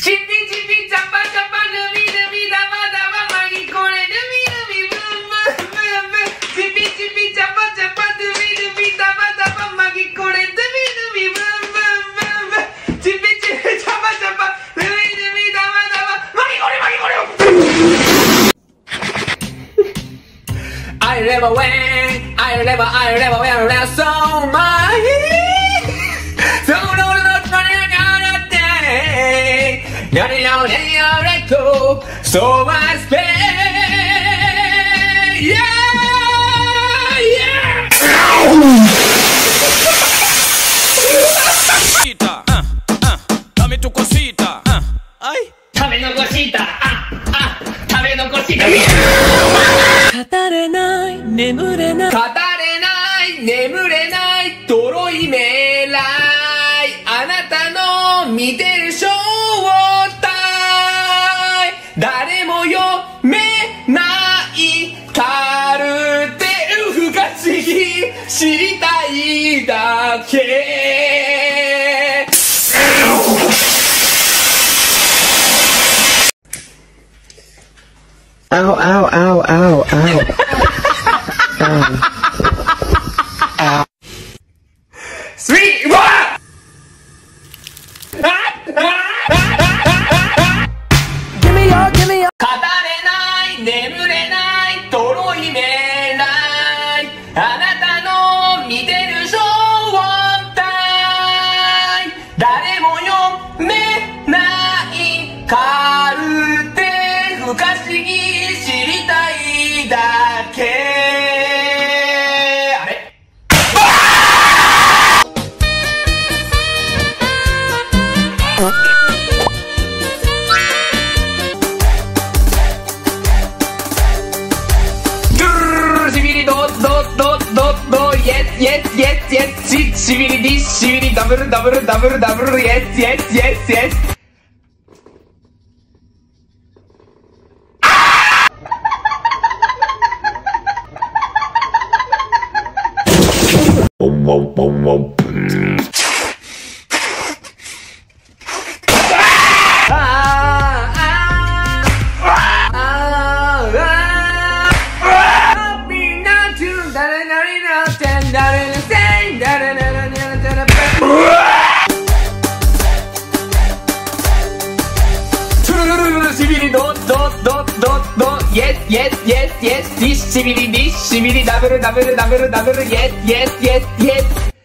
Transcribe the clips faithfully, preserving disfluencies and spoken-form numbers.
チピチピチャパチャパルビルビダバダバマギコレルビルビブンブンブンブンチピチピチャパチャパルビルビダバダバマギコレルビルビブンブンブンブンチピチピチャパチャパルビルビダバダバマギコレマギコレ I never went I never I never went I saw my so no no no no Yada yada yada go, so much pain. Yeah, yeah. Cosita, ah, ah, dame tu cosita, ah, ay. Dame no cosita, ah, ah, dame no cosita. 語れない眠れない語れない眠れない泥い未来あなたの見てる正体誰も読めないカルテル不可思議知りたいだけ Ow, ow, ow, ow, ow. Ow. Ow. Sweet one! Give me your, give me your. 語れない眠れない泥い未来あなたの見てる正体誰も読めないカルテ不可思議知りたいだけあれドゥルシビリドドドドドイエスイエスイエスイエスシシビリディシビリダブルダブルダブルダブルイエスイエスイエスイエスYes, yes, yes, yes, this shibiri, this shibiri, double, double, double, double, yes, yes, yes, yes.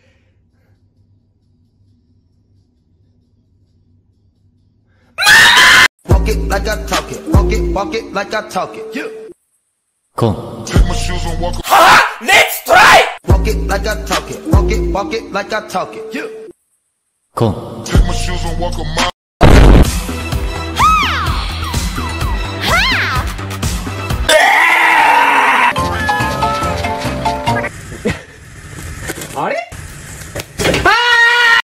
Walk it like I talk it, walk it, walk it like I talk it. Yeah. Cool. Take my shoes and walk. Ha! Let's try! Walk it like I talk it, walk it, walk it like I talk it. Yeah. Cool. Take my shoes and walk a mile.